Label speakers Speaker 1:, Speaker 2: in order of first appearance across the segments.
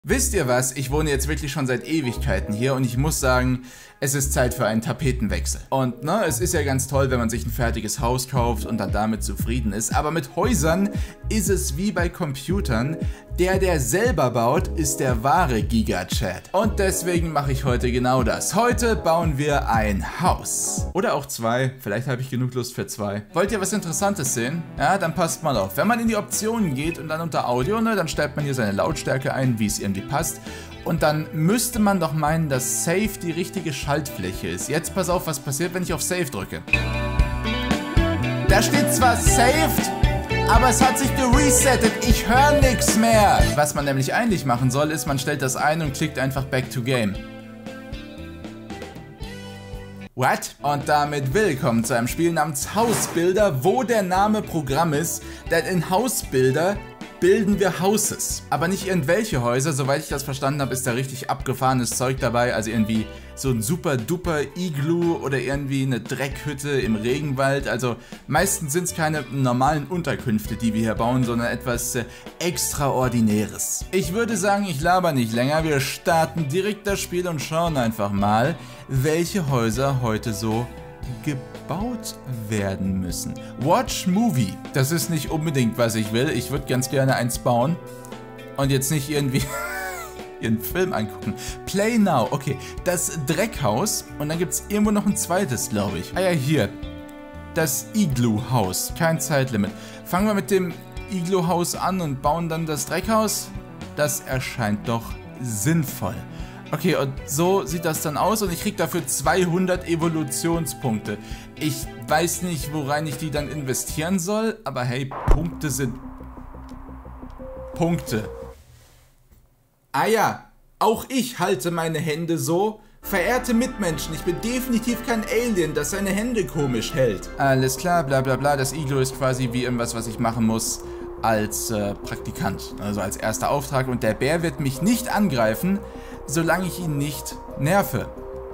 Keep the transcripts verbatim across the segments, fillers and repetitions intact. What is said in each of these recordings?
Speaker 1: Wisst ihr was? Ich wohne jetzt wirklich schon seit Ewigkeiten hier und ich muss sagen, es ist Zeit für einen Tapetenwechsel. Und ne, es ist ja ganz toll, wenn man sich ein fertiges Haus kauft und dann damit zufrieden ist, aber mit Häusern ist es wie bei Computern. Der, der selber baut, ist der wahre Giga-Chad. Und deswegen mache ich heute genau das. Heute bauen wir ein Haus. Oder auch zwei. Vielleicht habe ich genug Lust für zwei. Wollt ihr was Interessantes sehen? Ja, dann passt mal auf. Wenn man in die Optionen geht und dann unter Audio, ne, dann stellt man hier seine Lautstärke ein, wie es irgendwie passt. Und dann müsste man doch meinen, dass Save die richtige Schaltfläche ist. Jetzt pass auf, was passiert, wenn ich auf Save drücke. Da steht zwar Saved, aber es hat sich geresettet. Ich höre nichts mehr. Was man nämlich eigentlich machen soll, ist, man stellt das ein und klickt einfach Back to Game. What? Und damit willkommen zu einem Spiel namens Hausbuilder, wo der Name Programm ist. Denn in Hausbuilder bilden wir Houses. Aber nicht irgendwelche Häuser, soweit ich das verstanden habe, ist da richtig abgefahrenes Zeug dabei. Also irgendwie so ein super duper Igloo oder irgendwie eine Dreckhütte im Regenwald. Also meistens sind es keine normalen Unterkünfte, die wir hier bauen, sondern etwas äh, Extraordinäres. Ich würde sagen, ich laber nicht länger. Wir starten direkt das Spiel und schauen einfach mal, welche Häuser heute so gebaut werden müssen. Watch Movie. Das ist nicht unbedingt, was ich will. Ich würde ganz gerne eins bauen und jetzt nicht irgendwie ihren Film angucken. Play Now. Okay, das Dreckhaus und dann gibt es irgendwo noch ein zweites, glaube ich. Ah ja, hier. Das Igloo-Haus. Kein Zeitlimit. Fangen wir mit dem Igloo-Haus an und bauen dann das Dreckhaus. Das erscheint doch sinnvoll. Okay, und so sieht das dann aus und ich kriege dafür zweihundert Evolutionspunkte. Ich weiß nicht, worein ich die dann investieren soll, aber hey, Punkte sind Punkte. Ah ja, auch ich halte meine Hände so. Verehrte Mitmenschen, ich bin definitiv kein Alien, das seine Hände komisch hält. Alles klar, bla bla bla, das Igloo ist quasi wie irgendwas, was ich machen muss als äh, Praktikant, also als erster Auftrag. Und der Bär wird mich nicht angreifen, solange ich ihn nicht nerve.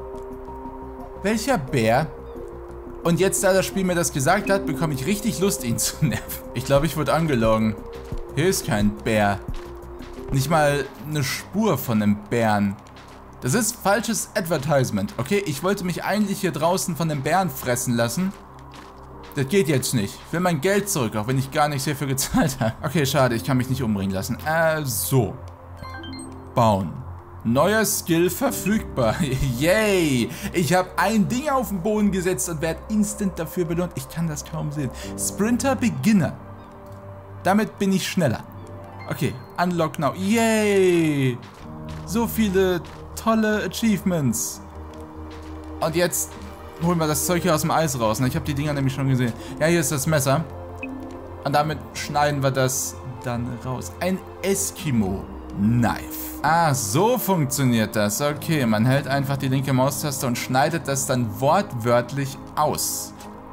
Speaker 1: Welcher Bär? Und jetzt, da das Spiel mir das gesagt hat, bekomme ich richtig Lust, ihn zu nerven. Ich glaube, ich wurde angelogen. Hier ist kein Bär. Nicht mal eine Spur von einem Bären. Das ist falsches Advertisement. Okay, ich wollte mich eigentlich hier draußen von einem Bären fressen lassen. Das geht jetzt nicht. Ich will mein Geld zurück, auch wenn ich gar nichts hierfür gezahlt habe. Okay, schade, ich kann mich nicht umbringen lassen. Äh, so. Bauen. Neuer Skill verfügbar. Yay! Ich habe ein Ding auf den Boden gesetzt und werde instant dafür belohnt. Ich kann das kaum sehen. Sprinter Beginner. Damit bin ich schneller. Okay, Unlock Now. Yay! So viele tolle Achievements. Und jetzt holen wir das Zeug hier aus dem Eis raus. Ich habe die Dinger nämlich schon gesehen. Ja, hier ist das Messer. Und damit schneiden wir das dann raus. Ein Eskimo-Knife. Ah, so funktioniert das. Okay, man hält einfach die linke Maustaste und schneidet das dann wortwörtlich aus.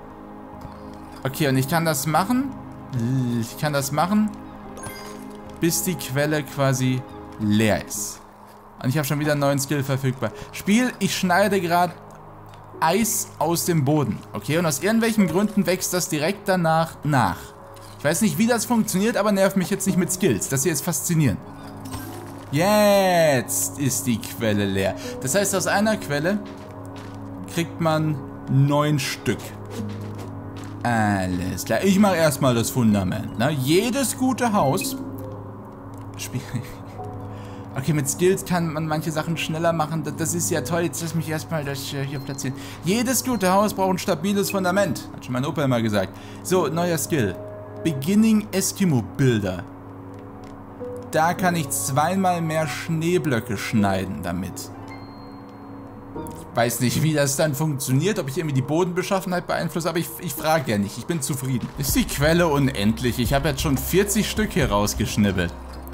Speaker 1: Okay, und ich kann das machen. Ich kann das machen, bis die Quelle quasi leer ist. Und ich habe schon wieder einen neuen Skill verfügbar. Spiel, ich schneide gerade Eis aus dem Boden. Okay, und aus irgendwelchen Gründen wächst das direkt danach nach. Ich weiß nicht, wie das funktioniert, aber nervt mich jetzt nicht mit Skills. Das hier ist faszinierend. Jetzt ist die Quelle leer. Das heißt, aus einer Quelle kriegt man neun Stück. Alles klar. Ich mache erstmal das Fundament. Ne? Jedes gute Haus. Spiel. Okay, mit Skills kann man manche Sachen schneller machen. Das ist ja toll. Jetzt lass mich erstmal das hier platzieren. Jedes gute Haus braucht ein stabiles Fundament. Hat schon mein Opa immer gesagt. So, neuer Skill. Beginning Eskimo Builder. Da kann ich zweimal mehr Schneeblöcke schneiden damit. Ich weiß nicht, wie das dann funktioniert, ob ich irgendwie die Bodenbeschaffenheit beeinflusse, aber ich, ich frage ja nicht. Ich bin zufrieden. Ist die Quelle unendlich? Ich habe jetzt schon vierzig Stück hier rausgeschnibbelt.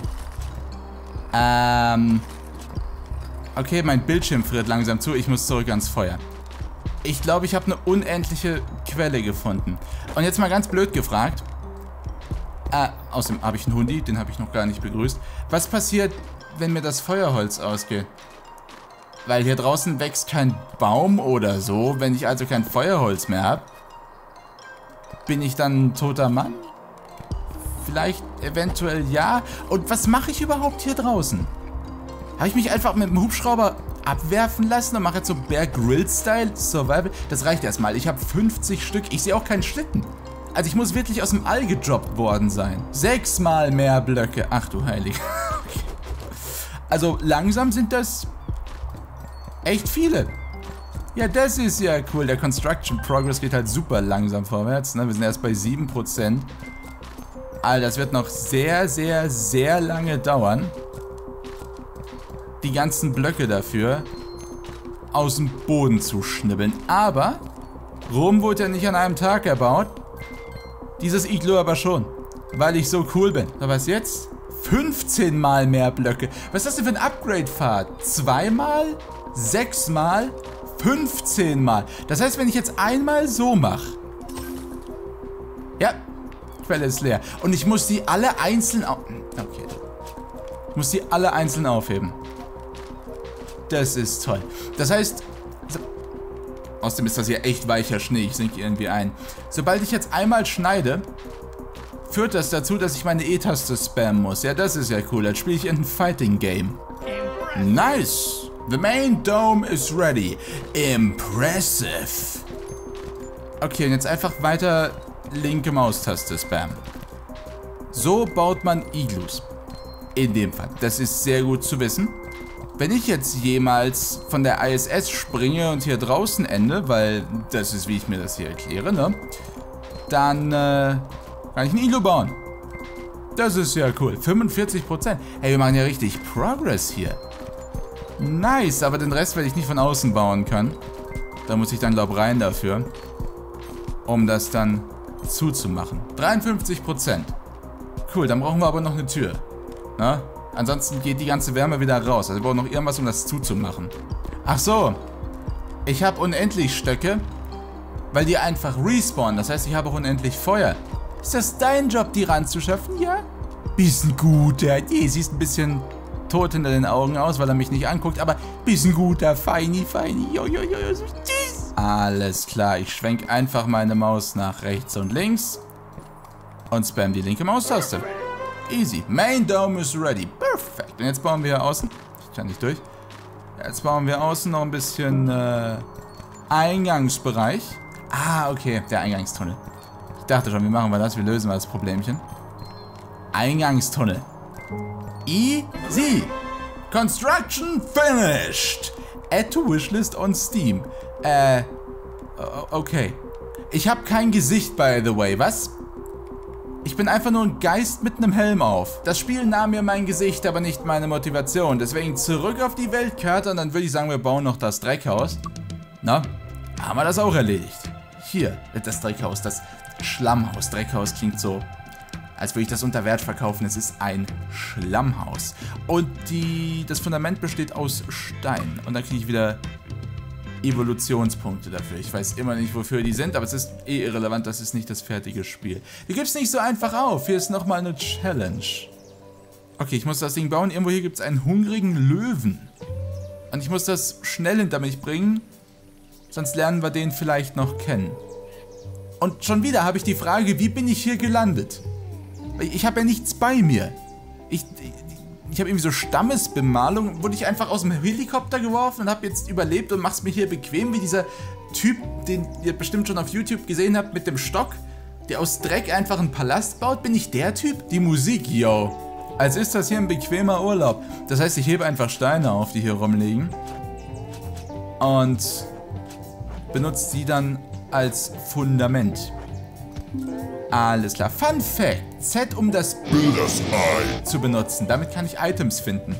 Speaker 1: Ähm. Okay, mein Bildschirm friert langsam zu. Ich muss zurück ans Feuer. Ich glaube, ich habe eine unendliche Quelle gefunden. Und jetzt mal ganz blöd gefragt. Ah, außerdem habe ich einen Hundi, den habe ich noch gar nicht begrüßt. Was passiert, wenn mir das Feuerholz ausgeht? Weil hier draußen wächst kein Baum oder so. Wenn ich also kein Feuerholz mehr habe, bin ich dann ein toter Mann? Vielleicht, eventuell ja. Und was mache ich überhaupt hier draußen? Habe ich mich einfach mit dem Hubschrauber abwerfen lassen und mache jetzt so Bear Grylls-Style Survival? Das reicht erstmal. Ich habe fünfzig Stück. Ich sehe auch keinen Schlitten. Also ich muss wirklich aus dem All gedroppt worden sein. Sechsmal mehr Blöcke. Ach du Heilige. Okay. Also langsam sind das echt viele. Ja, das ist ja cool. Der Construction Progress geht halt super langsam vorwärts. Ne? Wir sind erst bei sieben Prozent. Alter, das wird noch sehr, sehr, sehr lange dauern, die ganzen Blöcke dafür aus dem Boden zu schnibbeln. Aber Rom wurde ja nicht an einem Tag erbaut. Dieses Iglo aber schon, weil ich so cool bin. Aber was jetzt? fünfzehn Mal mehr Blöcke. Was ist das denn für ein Upgrade-Pfad? Zweimal? Sechsmal? fünfzehn Mal. Das heißt, wenn ich jetzt einmal so mache. Ja, Quelle ist leer. Und ich muss die alle einzeln auf... Okay. Ich muss die alle einzeln aufheben. Das ist toll. Das heißt... Außerdem ist das hier echt weicher Schnee. Ich sinke irgendwie ein. Sobald ich jetzt einmal schneide, führt das dazu, dass ich meine E-Taste spammen muss. Ja, das ist ja cool. Dann spiele ich in ein Fighting-Game. Nice! The main dome is ready. Impressive. Okay, und jetzt einfach weiter linke Maustaste spammen. So baut man Iglus. In dem Fall. Das ist sehr gut zu wissen. Wenn ich jetzt jemals von der I S S springe und hier draußen ende, weil das ist, wie ich mir das hier erkläre, ne? Dann äh, kann ich ein Iglu bauen. Das ist ja cool. fünfundvierzig Prozent. Hey, wir machen ja richtig Progress hier. Nice, aber den Rest werde ich nicht von außen bauen können. Da muss ich dann, glaube ich, rein dafür, um das dann zuzumachen. dreiundfünfzig Prozent. Cool, dann brauchen wir aber noch eine Tür. Na? Ansonsten geht die ganze Wärme wieder raus. Also wir brauchen noch irgendwas, um das zuzumachen. Ach so. Ich habe unendlich Stöcke, weil die einfach respawnen. Das heißt, ich habe auch unendlich Feuer. Ist das dein Job, die ranzuschaffen? Ja? Bisschen guter. Nee, siehst ein bisschen tot hinter den Augen aus, weil er mich nicht anguckt. Aber bisschen guter. Feini, feini. Jo, jo, jo, jo. Alles klar. Ich schwenke einfach meine Maus nach rechts und links. Und spam die linke Maustaste. Easy. Main Dome is ready. Perfekt. Und jetzt bauen wir außen. Ich kann nicht durch. Jetzt bauen wir außen noch ein bisschen äh, Eingangsbereich. Ah, okay. Der Eingangstunnel. Ich dachte schon, wie machen wir das? Wir lösen mal das Problemchen. Eingangstunnel. Easy. Construction finished. Add to Wishlist on Steam. Äh, okay. Ich habe kein Gesicht, by the way. Was? Ich bin einfach nur ein Geist mit einem Helm auf. Das Spiel nahm mir mein Gesicht, aber nicht meine Motivation. Deswegen zurück auf die Weltkarte und dann würde ich sagen, wir bauen noch das Dreckhaus. Na, haben wir das auch erledigt. Hier, das Dreckhaus, das Schlammhaus. Dreckhaus klingt so, als würde ich das unter Wert verkaufen. Es ist ein Schlammhaus. Und die, das Fundament besteht aus Stein. Und dann kriege ich wieder Evolutionspunkte dafür. Ich weiß immer nicht, wofür die sind, aber es ist eh irrelevant, das ist nicht das fertige Spiel. Hier gibt es nicht so einfach auf. Hier ist nochmal eine Challenge. Okay, ich muss das Ding bauen. Irgendwo hier gibt es einen hungrigen Löwen. Und ich muss das schnell hinter mich bringen, sonst lernen wir den vielleicht noch kennen. Und schon wieder habe ich die Frage, wie bin ich hier gelandet? Ich habe ja nichts bei mir. Ich... Ich habe irgendwie so Stammesbemalung, wurde ich einfach aus dem Helikopter geworfen und habe jetzt überlebt und mach's mir hier bequem, wie dieser Typ, den ihr bestimmt schon auf YouTube gesehen habt, mit dem Stock, der aus Dreck einfach einen Palast baut. Bin ich der Typ? Die Musik, yo. Als ist das hier ein bequemer Urlaub. Das heißt, ich hebe einfach Steine auf, die hier rumliegen und benutze die dann als Fundament. Alles klar. Fun Fact. Z, um das Bildersei zu benutzen. Damit kann ich Items finden.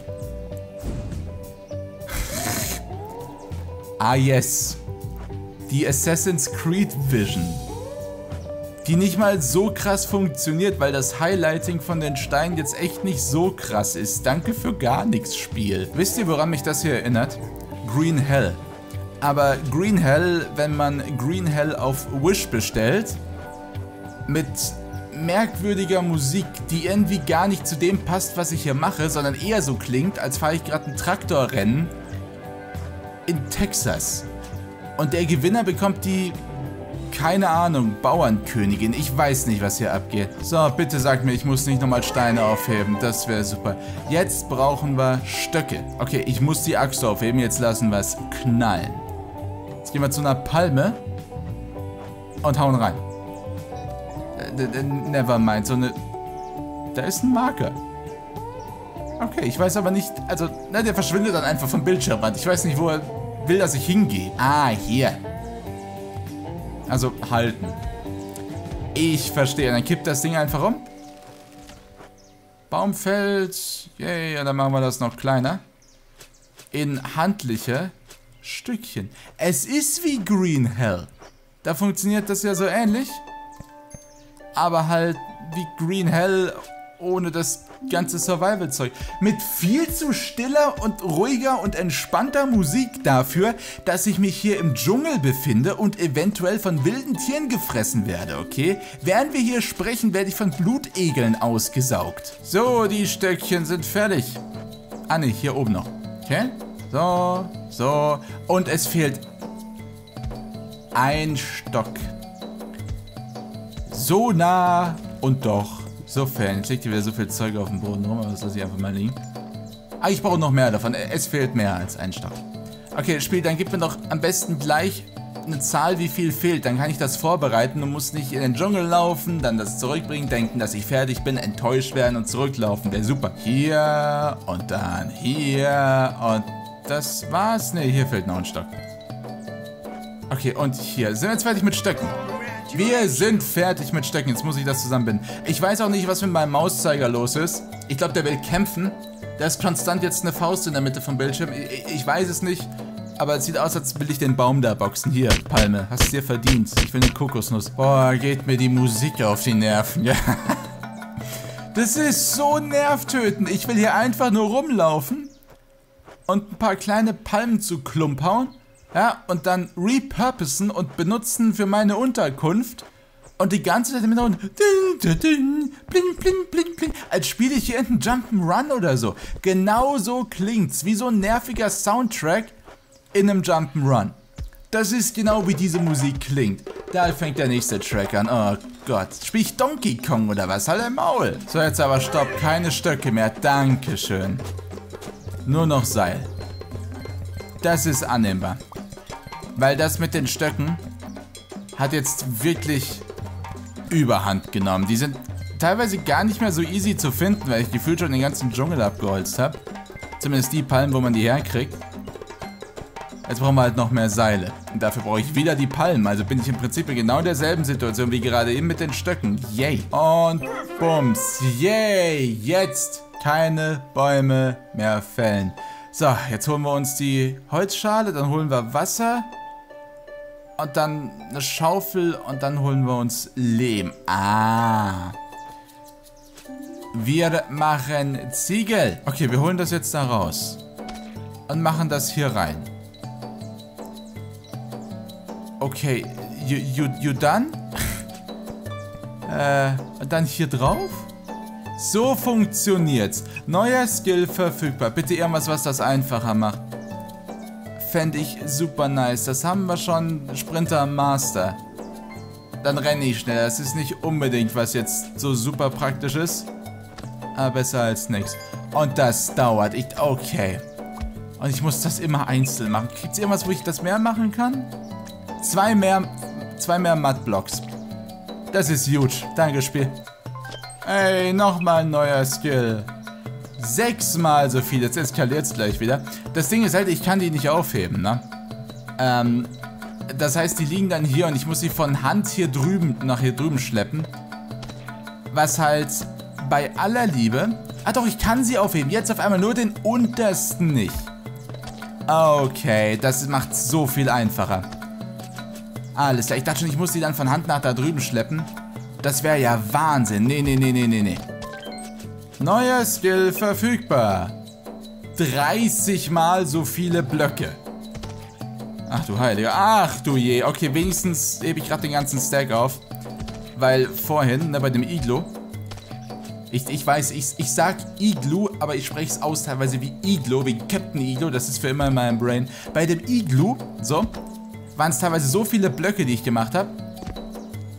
Speaker 1: Ah, yes. Die Assassin's Creed Vision. Die nicht mal so krass funktioniert, weil das Highlighting von den Steinen jetzt echt nicht so krass ist. Danke für gar nichts, Spiel. Wisst ihr, woran mich das hier erinnert? Green Hell. Aber Green Hell, wenn man Green Hell auf Wish bestellt, mit merkwürdiger Musik, die irgendwie gar nicht zu dem passt, was ich hier mache, sondern eher so klingt, als fahre ich gerade ein Traktorrennen in Texas. Und der Gewinner bekommt die keine Ahnung, Bauernkönigin. Ich weiß nicht, was hier abgeht. So, bitte sag mir, ich muss nicht nochmal Steine aufheben. Das wäre super. Jetzt brauchen wir Stöcke. Okay, ich muss die Axt aufheben. Jetzt lassen wir es knallen. Jetzt gehen wir zu einer Palme und hauen rein. Nevermind, so eine... Da ist ein Marker. Okay, ich weiß aber nicht... Also, na, der verschwindet dann einfach vom Bildschirmrand. Ich weiß nicht, wo er will, dass ich hingehe. Ah, hier. Also, halten. Ich verstehe. Dann kippt das Ding einfach um. Baum fällt. Yay, und dann machen wir das noch kleiner. In handliche Stückchen. Es ist wie Green Hell. Da funktioniert das ja so ähnlich. Aber halt wie Green Hell ohne das ganze Survival-Zeug. Mit viel zu stiller und ruhiger und entspannter Musik dafür, dass ich mich hier im Dschungel befinde und eventuell von wilden Tieren gefressen werde, okay? Während wir hier sprechen, werde ich von Blutegeln ausgesaugt. So, die Stöckchen sind fertig. Ah ne, hier oben noch. Okay? So, so. Und es fehlt ein Stock. So nah und doch so fern. Jetzt liegt hier wieder so viel Zeug auf dem Boden rum, aber das lasse ich einfach mal liegen. Ah, ich brauche noch mehr davon. Es fehlt mehr als ein Stock. Okay, Spiel, dann gib mir doch am besten gleich eine Zahl, wie viel fehlt. Dann kann ich das vorbereiten und muss nicht in den Dschungel laufen, dann das zurückbringen, denken, dass ich fertig bin, enttäuscht werden und zurücklaufen. Wäre super. Hier und dann hier und das war's. Ne, hier fehlt noch ein Stock. Okay, und hier. Sind wir jetzt fertig mit Stöcken? Wir sind fertig mit Stöcken. Jetzt muss ich das zusammenbinden. Ich weiß auch nicht, was mit meinem Mauszeiger los ist. Ich glaube, der will kämpfen. Da ist konstant jetzt eine Faust in der Mitte vom Bildschirm. Ich, ich weiß es nicht. Aber es sieht aus, als will ich den Baum da boxen. Hier, Palme. Hast es dir verdient. Ich will eine Kokosnuss. Boah, geht mir die Musik auf die Nerven. Ja. Das ist so nervtötend. Ich will hier einfach nur rumlaufen und ein paar kleine Palmen zu Klump hauen. Ja, und dann repurposen und benutzen für meine Unterkunft. Und die ganze Zeit im Hintergrund bling, bling, bling, bling, als spiele ich hier einen Jump'n'Run oder so. Genau so klingt's, wie so ein nerviger Soundtrack in einem Jump'n'Run. Das ist genau wie diese Musik klingt. Da fängt der nächste Track an. Oh Gott, spiele ich Donkey Kong oder was? Halt im Maul. So, jetzt aber stopp, keine Stöcke mehr. Dankeschön. Nur noch Seil. Das ist annehmbar. Weil das mit den Stöcken hat jetzt wirklich Überhand genommen. Die sind teilweise gar nicht mehr so easy zu finden, weil ich gefühlt schon den ganzen Dschungel abgeholzt habe. Zumindest die Palmen, wo man die herkriegt. Jetzt brauchen wir halt noch mehr Seile. Und dafür brauche ich wieder die Palmen. Also bin ich im Prinzip in genau derselben Situation wie gerade eben mit den Stöcken. Yay. Und bums. Yay. Jetzt keine Bäume mehr fällen. So, jetzt holen wir uns die Holzschale, dann holen wir Wasser und dann eine Schaufel und dann holen wir uns Lehm. Ah. Wir machen Ziegel. Okay, wir holen das jetzt da raus und machen das hier rein. Okay, you, you, you done? äh, und dann hier drauf? So funktioniert's. Neuer Skill verfügbar. Bitte irgendwas, was das einfacher macht. Fände ich super nice. Das haben wir schon. Sprinter Master. Dann renne ich schneller. Das ist nicht unbedingt, was jetzt so super praktisch ist. Aber besser als nichts. Und das dauert. Ich, okay. Und ich muss das immer einzeln machen. Gibt's irgendwas, wo ich das mehr machen kann? Zwei mehr, zwei mehr Mudblocks. Das ist huge. Danke, Spiel. Ey, nochmal ein neuer Skill. Sechsmal so viel. Jetzt eskaliert es gleich wieder. Das Ding ist halt, ich kann die nicht aufheben, ne? Ähm, das heißt, die liegen dann hier und ich muss sie von Hand hier drüben, nach hier drüben schleppen. Was halt bei aller Liebe... Ah doch, ich kann sie aufheben. Jetzt auf einmal nur den untersten nicht. Okay, das macht so viel einfacher. Alles klar, ich dachte schon, ich muss die dann von Hand nach da drüben schleppen. Das wäre ja Wahnsinn. Nee, nee, nee, nee, nee, nee. Neuer Skill verfügbar. dreißig mal so viele Blöcke. Ach du Heiliger. Ach du je. Okay, wenigstens hebe ich gerade den ganzen Stack auf. Weil vorhin, ne, bei dem Iglu. Ich, ich weiß, ich, ich sag Iglu, aber ich spreche es aus teilweise wie Iglo, wie Captain Iglo. Das ist für immer in meinem Brain. Bei dem Iglu, so, waren es teilweise so viele Blöcke, die ich gemacht habe.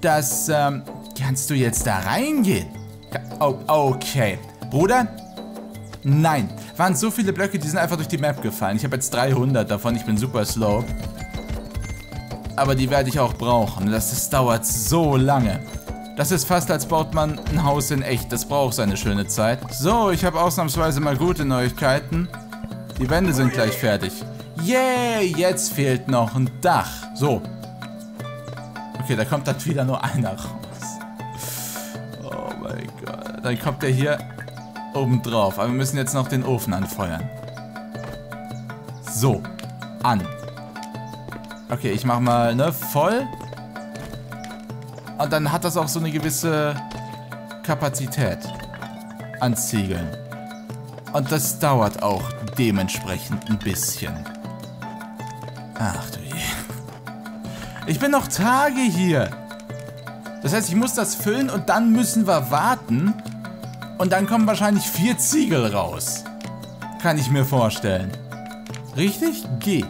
Speaker 1: Das, ähm, kannst du jetzt da reingehen? Oh, okay. Bruder? Nein. Waren so viele Blöcke, die sind einfach durch die Map gefallen. Ich habe jetzt dreihundert davon, ich bin super slow. Aber die werde ich auch brauchen. Das, das dauert so lange. Das ist fast, als baut man ein Haus in echt. Das braucht seine schöne Zeit. So, ich habe ausnahmsweise mal gute Neuigkeiten. Die Wände sind gleich fertig. Yay, jetzt fehlt noch ein Dach. So. Okay, da kommt dann wieder nur einer raus. Oh mein Gott. Dann kommt der hier oben drauf. Aber wir müssen jetzt noch den Ofen anfeuern. So. An. Okay, ich mach mal, ne, voll. Und dann hat das auch so eine gewisse Kapazität an Ziegeln. Und das dauert auch dementsprechend ein bisschen. Ach du je. Ich bin noch Tage hier. Das heißt, ich muss das füllen und dann müssen wir warten. Und dann kommen wahrscheinlich vier Ziegel raus. Kann ich mir vorstellen. Richtig? G.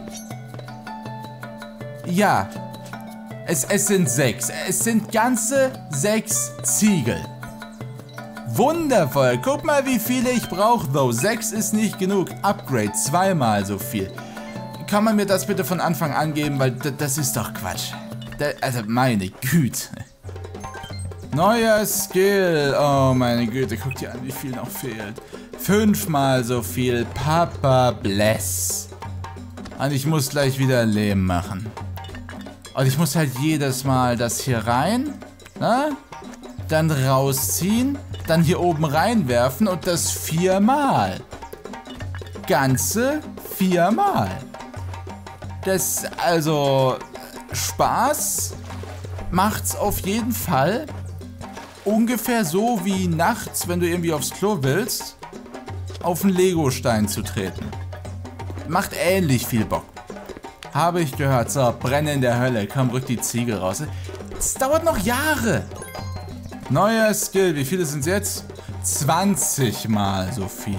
Speaker 1: Ja. Es, es sind sechs. Es sind ganze sechs Ziegel. Wundervoll. Guck mal, wie viele ich brauche, though. Sechs ist nicht genug. Upgrade. Zweimal so viel. Kann man mir das bitte von Anfang an geben? Weil das ist doch Quatsch. Das, also, meine Güte. Neuer Skill. Oh, meine Güte. Guck dir an, wie viel noch fehlt. Fünfmal so viel. Papa bless. Und ich muss gleich wieder Leben machen. Und ich muss halt jedes Mal das hier rein, ne? Dann rausziehen, dann hier oben reinwerfen und das viermal. Ganze viermal. Das, also, Spaß macht's auf jeden Fall. Ungefähr so wie nachts, wenn du irgendwie aufs Klo willst, auf einen Legostein zu treten. Macht ähnlich viel Bock. Habe ich gehört. So, brenne in der Hölle. Komm, rück die Ziegel raus. Es dauert noch Jahre. Neuer Skill. Wie viele sind es jetzt? zwanzig Mal so viele.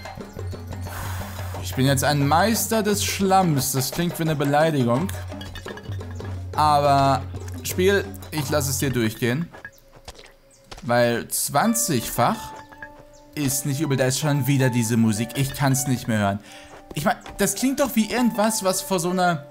Speaker 1: Ich bin jetzt ein Meister des Schlamms. Das klingt wie eine Beleidigung. Aber, Spiel, ich lasse es dir durchgehen. Weil zwanzig-fach ist nicht übel. Da ist schon wieder diese Musik. Ich kann es nicht mehr hören. Ich meine, das klingt doch wie irgendwas, was vor so einer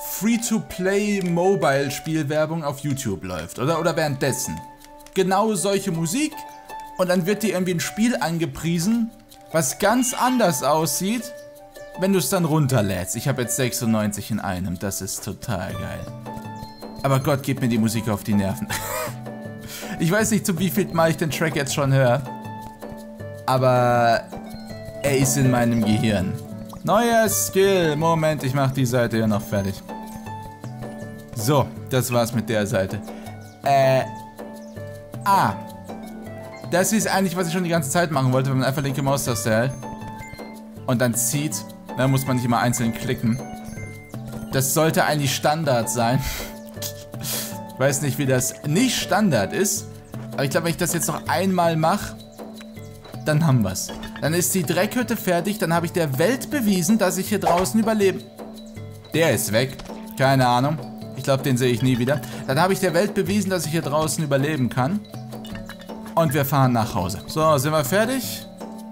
Speaker 1: Free-to-Play-Mobile-Spielwerbung auf YouTube läuft, oder? Oder währenddessen. Genau solche Musik und dann wird dir irgendwie ein Spiel angepriesen, was ganz anders aussieht, wenn du es dann runterlädst. Ich habe jetzt sechsundneunzig in einem, das ist total geil. Aber Gott, gib mir die Musik auf die Nerven. Ich weiß nicht, zu wie viel Mal ich den Track jetzt schon höre, aber er ist in meinem Gehirn. Neuer Skill. Moment, ich mache die Seite ja noch fertig. So, das war's mit der Seite. Äh. Ah. Das ist eigentlich, was ich schon die ganze Zeit machen wollte, wenn man einfach linke Maustaste hält. Und dann zieht. Da muss man nicht immer einzeln klicken. Das sollte eigentlich Standard sein. Ich weiß nicht, wie das nicht Standard ist. Aber ich glaube, wenn ich das jetzt noch einmal mache, dann haben wir's. Dann ist die Dreckhütte fertig, dann habe ich der Welt bewiesen, dass ich hier draußen überlebe. Der ist weg. Keine Ahnung. Ich glaube, den sehe ich nie wieder. Dann habe ich der Welt bewiesen, dass ich hier draußen überleben kann. Und wir fahren nach Hause. So, sind wir fertig?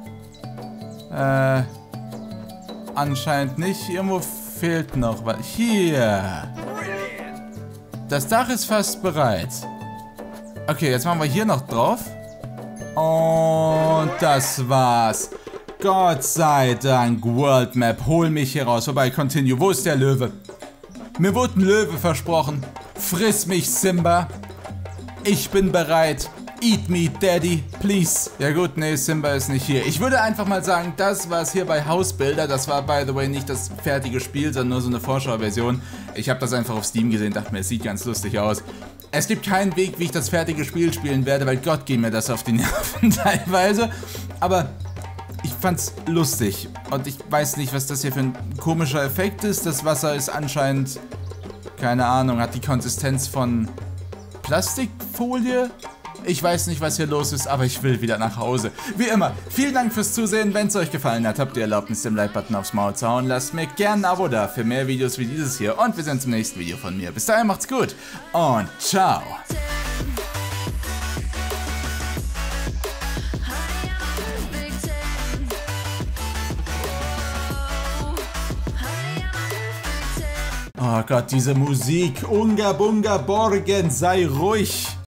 Speaker 1: Äh, anscheinend nicht. Irgendwo fehlt noch was. Hier. Das Dach ist fast bereit. Okay, jetzt machen wir hier noch drauf. Und das war's. Gott sei Dank, World Map. Hol mich hier raus. Vorbei, continue. Wo ist der Löwe? Mir wurde ein Löwe versprochen. Friss mich, Simba. Ich bin bereit. Eat me, Daddy, please. Ja gut, nee, Simba ist nicht hier. Ich würde einfach mal sagen, das war's hier bei Hausbilder. Das war, by the way, nicht das fertige Spiel, sondern nur so eine Vorschauversion. Ich habe das einfach auf Steam gesehen, dachte mir, es sieht ganz lustig aus. Es gibt keinen Weg, wie ich das fertige Spiel spielen werde, weil Gott geht mir das auf die Nerven teilweise. Aber ich fand's lustig. Und ich weiß nicht, was das hier für ein komischer Effekt ist. Das Wasser ist anscheinend, keine Ahnung, hat die Konsistenz von Plastikfolie. Ich weiß nicht, was hier los ist, aber ich will wieder nach Hause. Wie immer, vielen Dank fürs Zusehen. Wenn es euch gefallen hat, habt ihr Erlaubnis, den Like-Button aufs Maul zu hauen. Lasst mir gerne ein Abo da für mehr Videos wie dieses hier. Und wir sehen uns im nächsten Video von mir. Bis dahin macht's gut und ciao. Oh Gott, diese Musik. Unga Bunga Borgen, sei ruhig.